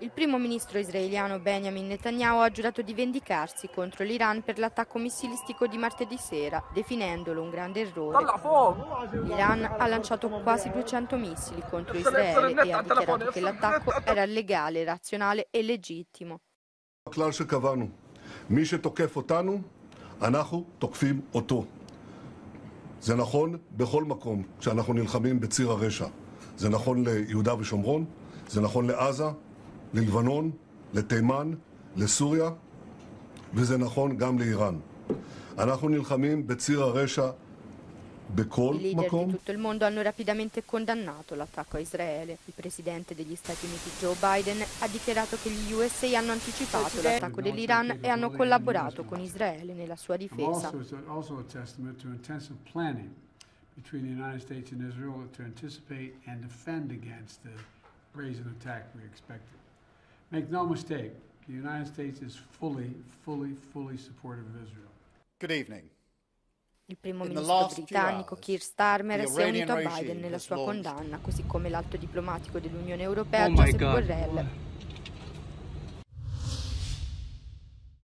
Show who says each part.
Speaker 1: Il primo ministro israeliano Benjamin Netanyahu ha giurato di vendicarsi contro l'Iran per l'attacco missilistico di martedì sera, definendolo un grande errore. L'Iran ha lanciato quasi 200 missili contro Israele e ha dichiarato che l'attacco era legale, razionale e legittimo.
Speaker 2: הכלל שקבענו, מי שתוקף אותנו, אנחנו תוקפים אותו. זה נכון בכל מקום כשאנחנו נלחמים בציר הרשע. זה נכון ליהודה ושומרון, זה נכון לעזה, ללבנון, לתימן, לסוריה, וזה נכון גם לאיראן. אנחנו נלחמים בציר הרשע בכל
Speaker 1: I leader
Speaker 2: מקום.
Speaker 1: di tutto il mondo hanno rapidamente condannato l'attacco a Israele. Il presidente degli Stati Uniti Joe Biden ha dichiarato che gli USA hanno anticipato l'attacco dell'Iran e hanno collaborato con Israele nella sua difesa.
Speaker 3: Also a testament to intensive planning between the United States and Israel to anticipate and defend against the brazen attack we expected. Make no mistake, the United States is fully supportive of Israel.
Speaker 4: Good evening.
Speaker 1: Il primo ministro britannico Keir Starmer si è unito a Biden nella sua condanna, così come l'alto diplomatico dell'Unione Europea Josep Borrell.